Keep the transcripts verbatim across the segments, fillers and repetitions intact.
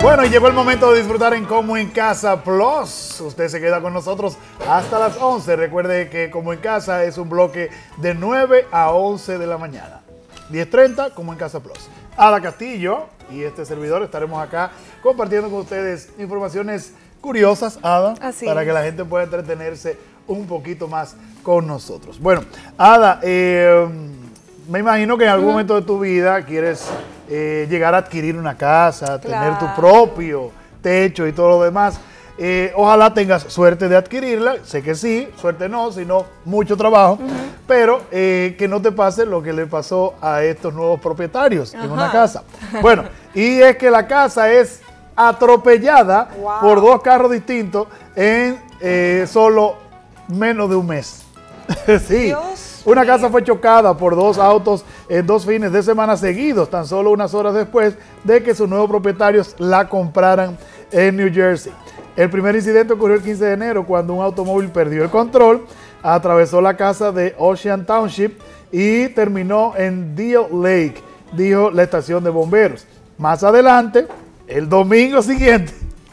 Bueno, y llegó el momento de disfrutar en Como en Casa Plus. Usted se queda con nosotros hasta las once. Recuerde que Como en Casa es un bloque de nueve a once de la mañana. diez treinta, Como en Casa Plus. Ada Castillo y este servidor estaremos acá compartiendo con ustedes informaciones curiosas, Ada, Así para es. que la gente pueda entretenerse un poquito más con nosotros. Bueno, Ada, eh, me imagino que en algún uh-huh. momento de tu vida quieres eh, llegar a adquirir una casa, claro. tener tu propio techo y todo lo demás. Eh, ojalá tengas suerte de adquirirla, sé que sí, suerte no, sino mucho trabajo, uh-huh. pero eh, que no te pase lo que le pasó a estos nuevos propietarios uh-huh. en una casa. Bueno, y es que la casa es atropellada wow. por dos carros distintos en eh, solo menos de un mes. Sí, Dios una mío. Casa fue chocada por dos autos en dos fines de semana seguidos, tan solo unas horas después de que sus nuevos propietarios la compraran en New Jersey. El primer incidente ocurrió el quince de enero cuando un automóvil perdió el control, atravesó la casa de Ocean Township y terminó en Deal Lake, dijo la estación de bomberos. Más adelante, el domingo siguiente,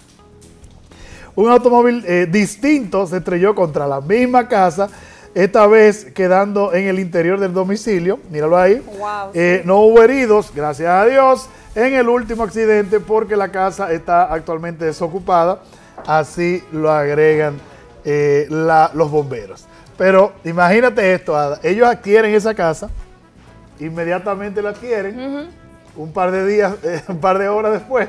un automóvil eh, distinto se estrelló contra la misma casa, esta vez quedando en el interior del domicilio. Míralo ahí. Wow, eh, sí. No hubo heridos, gracias a Dios, en el último accidente porque la casa está actualmente desocupada. Así lo agregan eh, la, los bomberos. Pero imagínate esto, Ada. Ellos adquieren esa casa, inmediatamente la adquieren, uh-huh. un par de días, eh, un par de horas después,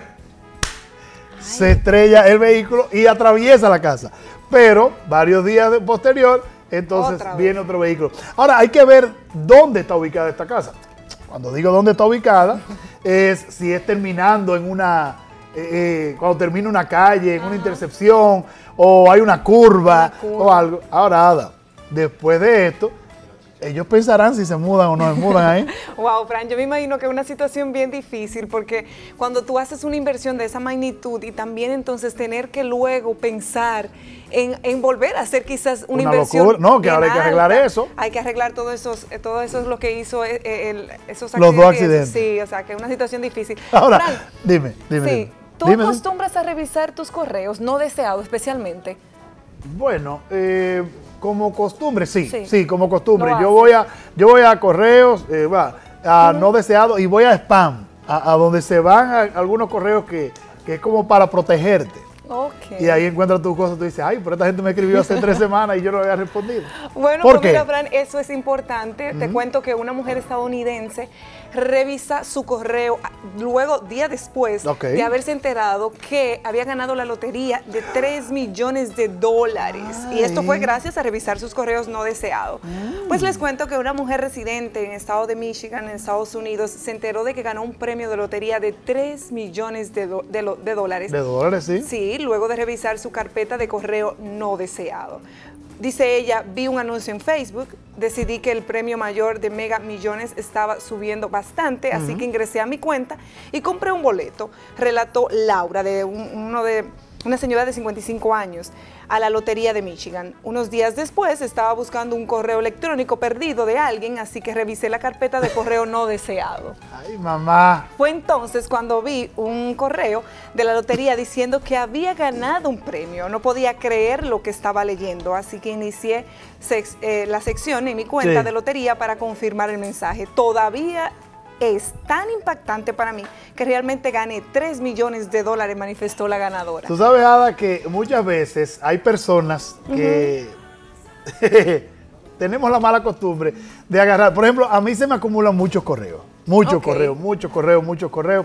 Ay. se estrella el vehículo y atraviesa la casa. Pero varios días de, posterior, entonces Otra viene vez. otro vehículo. Ahora, hay que ver dónde está ubicada esta casa. Cuando digo dónde está ubicada, es si es terminando en una... Eh, cuando termina una calle, en Ajá. una intercepción, o hay una curva, una curva, o algo. Ahora, Ada, después de esto, ellos pensarán si se mudan o no se mudan ahí. Wow, Fran, yo me imagino que es una situación bien difícil, porque cuando tú haces una inversión de esa magnitud y también entonces tener que luego pensar en, en volver a hacer quizás una, una inversión. Locura. No, que ahora hay que arreglar alta. eso. Hay que arreglar todo eso, todo eso es lo que hizo el, el, esos accidentes. Los dos accidentes. Sí, o sea, que es una situación difícil. Ahora, Fran, dime, dime. Sí, dime. ¿Tú dime, acostumbras a revisar tus correos no deseados especialmente? Bueno, eh, como costumbre, sí, sí, sí como costumbre. Yo voy a, yo voy a correos, eh, va, a uh-huh. no deseados y voy a spam, a, a donde se van a, algunos correos que, que es como para protegerte. Okay. Y ahí encuentras tus cosas, tú dices, ay, pero esta gente me escribió hace tres semanas y yo no le había respondido. Bueno, ¿Por pues qué? mira, Fran, eso es importante. Uh-huh. Te cuento que una mujer estadounidense revisa su correo luego, día después, okay. de haberse enterado que había ganado la lotería de tres millones de dólares. Ay. Y esto fue gracias a revisar sus correos no deseados. Mm. Pues les cuento que una mujer residente en el estado de Michigan, en Estados Unidos, se enteró de que ganó un premio de lotería de tres millones de, do, de, lo, de dólares. ¿De dólares, sí? Sí, luego de revisar su carpeta de correo no deseado. Dice ella, vi un anuncio en Facebook, decidí que el premio mayor de Mega Millones estaba subiendo bastante, uh-huh. así que ingresé a mi cuenta y compré un boleto. Relató Laura, de un, uno de una señora de cincuenta y cinco años, a la lotería de Michigan. Unos días después estaba buscando un correo electrónico perdido de alguien, así que revisé la carpeta de correo no deseado. Ay, mamá. Fue entonces cuando vi un correo de la lotería diciendo que había ganado un premio. No podía creer lo que estaba leyendo, así que inicié sex, eh, la sección en mi cuenta sí. de lotería para confirmar el mensaje. Todavía es tan impactante para mí que realmente gané tres millones de dólares, manifestó la ganadora. Tú sabes, Ada, que muchas veces hay personas que uh-huh. tenemos la mala costumbre de agarrar. Por ejemplo, a mí se me acumulan muchos correos, muchos okay. correos, muchos correos, muchos correos.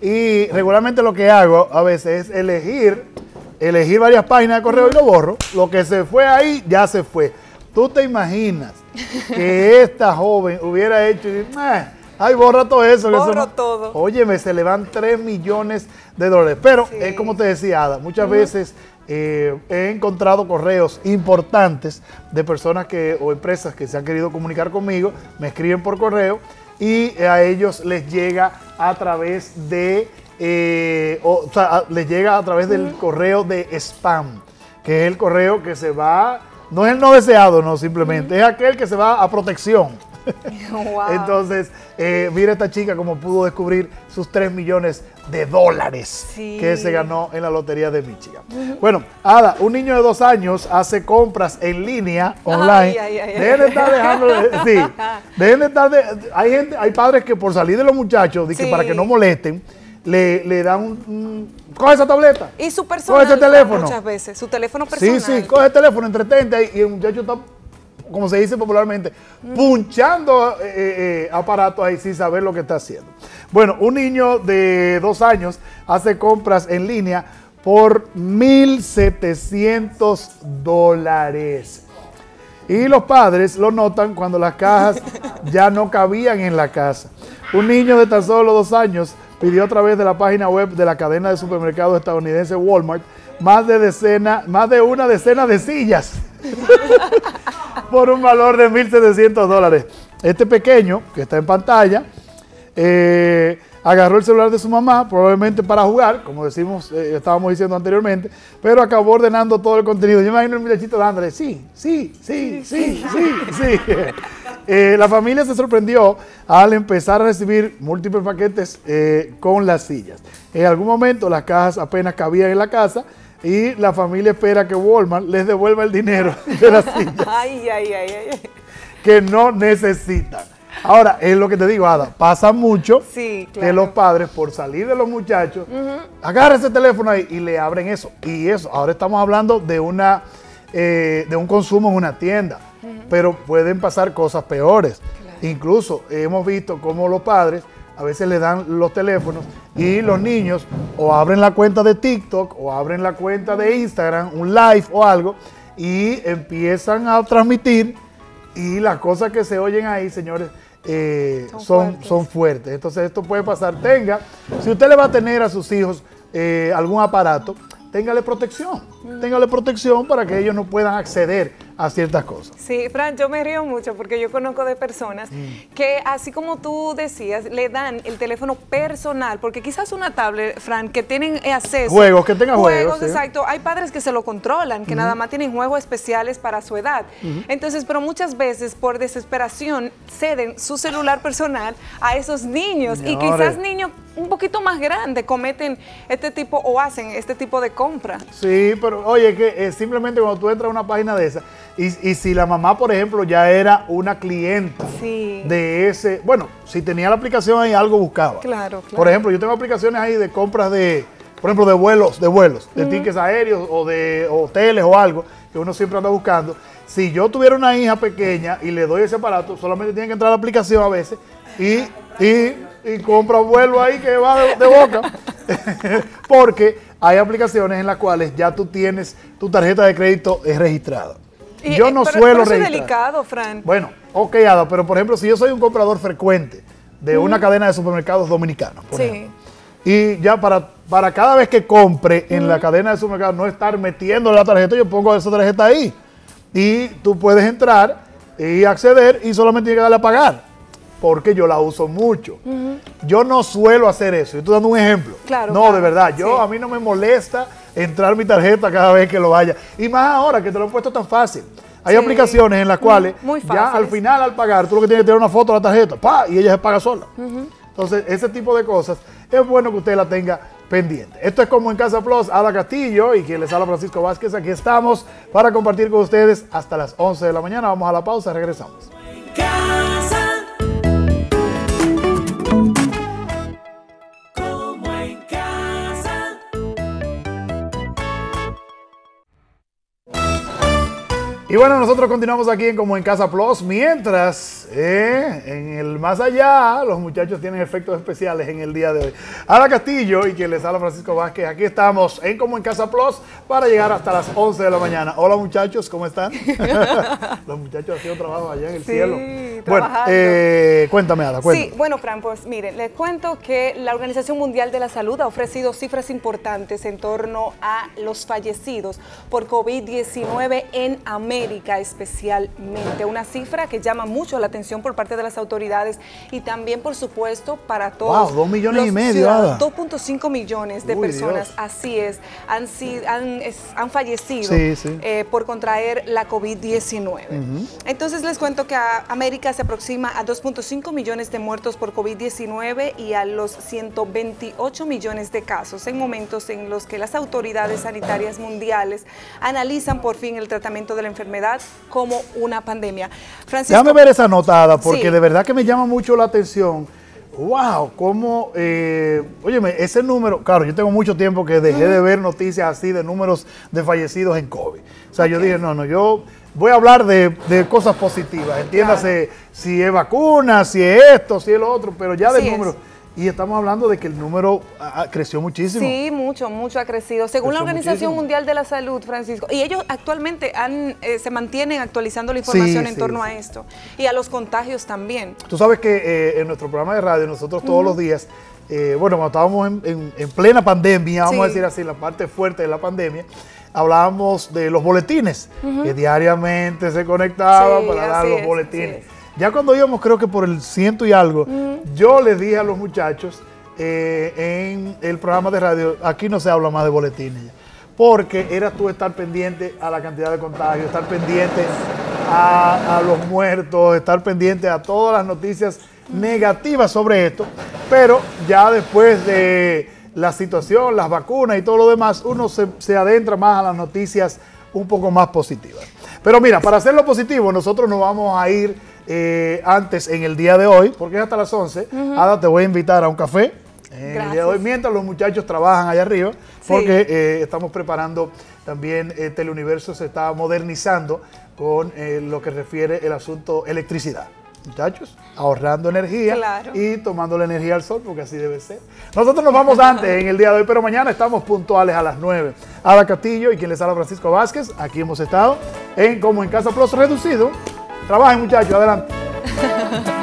Y regularmente lo que hago a veces es elegir, elegir varias páginas de correo uh-huh. y lo borro. Lo que se fue ahí, ya se fue. ¿Tú te imaginas que esta joven hubiera hecho... Eh, ay, borra todo eso. Borro eso no. todo. Óyeme, se le van tres millones de dólares. Pero, sí. es como te decía, Ada, muchas uh-huh. veces eh, he encontrado correos importantes de personas que o empresas que se han querido comunicar conmigo, me escriben por correo y a ellos les llega a través de, eh, o, o sea, a, les llega a través del uh-huh. correo de spam, que es el correo que se va, no es el no deseado, no, simplemente, uh-huh. es aquel que se va a protección. Wow. Entonces, eh, mira esta chica como pudo descubrir sus tres millones de dólares sí. que se ganó en la lotería de Michigan. Uh-huh. Bueno, Ada, un niño de dos años hace compras en línea, online. Ay, ay, ay, dejen de estar dejando, de, sí, dejen de estar, de, hay gente, hay padres que por salir de los muchachos, de que sí. para que no molesten, le, le dan un, un, coge esa tableta. Y su personal, coge ese teléfono. Muchas veces, su teléfono personal. Sí, sí, coge el teléfono, entretente ahí, y el muchacho está, como se dice popularmente, mm. punchando eh, eh, aparatos ahí sin saber lo que está haciendo. Bueno, un niño de dos años hace compras en línea por mil setecientos dólares. Y los padres lo notan cuando las cajas ya no cabían en la casa. Un niño de tan solo dos años pidió a través de la página web de la cadena de supermercados estadounidense Walmart más de, decena, más de una decena de sillas por un valor de mil setecientos dólares. Este pequeño, que está en pantalla, eh, agarró el celular de su mamá, probablemente para jugar, como decimos, eh, estábamos diciendo anteriormente, pero acabó ordenando todo el contenido. Yo me imagino el muchachito dándole, sí, sí, sí, sí, sí, sí. Eh, la familia se sorprendió al empezar a recibir múltiples paquetes eh, con las sillas. En algún momento las cajas apenas cabían en la casa y la familia espera que Walmart les devuelva el dinero de las sillas ay, ay, ay, ay. que no necesitan. Ahora, es lo que te digo, Ada, pasa mucho sí, claro. que los padres, por salir de los muchachos, uh-huh. agarran ese teléfono ahí y le abren eso. Y eso, ahora estamos hablando de, una, eh, de un consumo en una tienda, uh-huh. pero pueden pasar cosas peores. Claro. Incluso hemos visto cómo los padres a veces le dan los teléfonos y los niños o abren la cuenta de TikTok o abren la cuenta de Instagram, un live o algo, y empiezan a transmitir y las cosas que se oyen ahí, señores, eh, son, son, fuertes. son fuertes. Entonces esto puede pasar. Tenga, si usted le va a tener a sus hijos eh, algún aparato, téngale protección. Mm. Téngale protección para que ellos no puedan acceder a ciertas cosas. Sí, Fran, yo me río mucho porque yo conozco de personas mm. que, así como tú decías, le dan el teléfono personal, porque quizás una tablet, Fran, que tienen acceso. Juegos, que tengan juegos. Juegos, exacto. Sí. Hay padres que se lo controlan, que mm. nada más tienen juegos especiales para su edad. Mm. Entonces, pero muchas veces, por desesperación, ceden su celular personal a esos niños. Señores. Y quizás niños un poquito más grandes cometen este tipo o hacen este tipo de compra. Sí, pero oye, que eh, simplemente cuando tú entras a una página de esa, y, y si la mamá, por ejemplo, ya era una clienta sí. de ese, bueno, si tenía la aplicación ahí, algo buscaba. Claro, claro. Por ejemplo, yo tengo aplicaciones ahí de compras de, por ejemplo, de vuelos, de vuelos, de uh-huh. tickets aéreos o de hoteles o algo, que uno siempre anda buscando. Si yo tuviera una hija pequeña y le doy ese aparato, solamente tiene que entrar a la aplicación a veces y, y, y compra un vuelo ahí que va de, de boca. Porque hay aplicaciones en las cuales ya tú tienes tu tarjeta de crédito registrada. Y, yo no pero, suelo pero registrar. Es delicado, Fran. Bueno, ok, Ada, pero por ejemplo, si yo soy un comprador frecuente de mm. una cadena de supermercados dominicanos, por sí. ejemplo, y ya para, para cada vez que compre en mm. la cadena de supermercados no estar metiendo la tarjeta, yo pongo esa tarjeta ahí. Y tú puedes entrar y acceder y solamente tienes que darle a pagar, porque yo la uso mucho. Uh-huh. Yo no suelo hacer eso. Yo estoy dando un ejemplo. Claro, no, claro. de verdad. Yo sí. A mí no me molesta entrar mi tarjeta cada vez que lo vaya. Y más ahora que te lo he puesto tan fácil. Hay sí. aplicaciones en las cuales muy, muy ya al final, al pagar, tú lo que tienes que tener una foto de la tarjeta, ¡pa! Y ella se paga sola. Uh-huh. Entonces, ese tipo de cosas es bueno que usted la tenga pendiente. Esto es Como en Casa Plus, Ada Castillo y quien les habla, Francisco Vázquez. Aquí estamos para compartir con ustedes hasta las once de la mañana. Vamos a la pausa, regresamos. Y bueno, nosotros continuamos aquí en Como en Casa Plus, mientras eh, en el más allá los muchachos tienen efectos especiales en el día de hoy. Ada Castillo y quien les habla, Francisco Vázquez, aquí estamos en Como en Casa Plus para llegar hasta las once de la mañana. Hola muchachos, ¿cómo están? Los muchachos haciendo trabajo allá en el sí, cielo. Bueno, eh, cuéntame Ada, cuéntame. Sí, bueno Fran, pues miren, les cuento que la Organización Mundial de la Salud ha ofrecido cifras importantes en torno a los fallecidos por COVID diecinueve en América. América especialmente. Una cifra que llama mucho la atención por parte de las autoridades y también, por supuesto, para todos. Wow, dos millones y medio, dos punto cinco millones de Uy, personas, Dios. así es, han, si- han, es- han fallecido Sí, sí. eh, por contraer la COVID diecinueve. Ujú. Entonces les cuento que a América se aproxima a dos punto cinco millones de muertos por COVID diecinueve y a los ciento veintiocho millones de casos en momentos en los que las autoridades sanitarias mundiales analizan por fin el tratamiento de la enfermedad como una pandemia. Francisco, Déjame ver esa notada, porque Sí. de verdad que me llama mucho la atención. Wow, cómo, eh, óyeme, ese número, claro, yo tengo mucho tiempo que dejé de ver noticias así de números de fallecidos en COVID. O sea, yo Ok. dije, no, no, yo voy a hablar de, de cosas positivas, entiéndase si es vacuna, si es esto, si es lo otro, pero ya del Así es. número. Y estamos hablando de que el número ah, creció muchísimo. Sí, mucho, mucho ha crecido. Según la Creció Organización muchísimo. Mundial de la Salud, Francisco, y ellos actualmente han, eh, se mantienen actualizando la información Sí, en sí, torno sí. a esto y a los contagios también. Tú sabes que eh, en nuestro programa de radio, nosotros todos los días, eh, bueno, cuando estábamos en, en- en plena pandemia, vamos Sí. a decir así, la parte fuerte de la pandemia, hablábamos de los boletines, que diariamente se conectaban Sí, para dar así los es, boletines. así Ya cuando íbamos, creo que por el ciento y algo, yo les dije a los muchachos eh, en el programa de radio, aquí no se habla más de boletines ya, porque era tú estar pendiente a la cantidad de contagios, estar pendiente a, a los muertos, estar pendiente a todas las noticias negativas sobre esto, pero ya después de la situación, las vacunas y todo lo demás, uno se, se adentra más a las noticias un poco más positivas. Pero mira, para hacerlo positivo, nosotros nos vamos a ir eh, antes en el día de hoy, porque es hasta las once. Ada, te voy a invitar a un café en el día de hoy, Gracias. mientras los muchachos trabajan allá arriba, Sí. porque eh, estamos preparando también, eh, Teleuniverso se está modernizando con eh, lo que refiere el asunto electricidad. Muchachos, ahorrando energía Claro. y tomando la energía al sol, porque así debe ser. Nosotros nos vamos antes en el día de hoy, pero mañana estamos puntuales a las nueve. Ada Castillo y quien les habla, Francisco Vázquez. Aquí hemos estado en Como en Casa Plus Reducido. Trabajen, muchachos, adelante.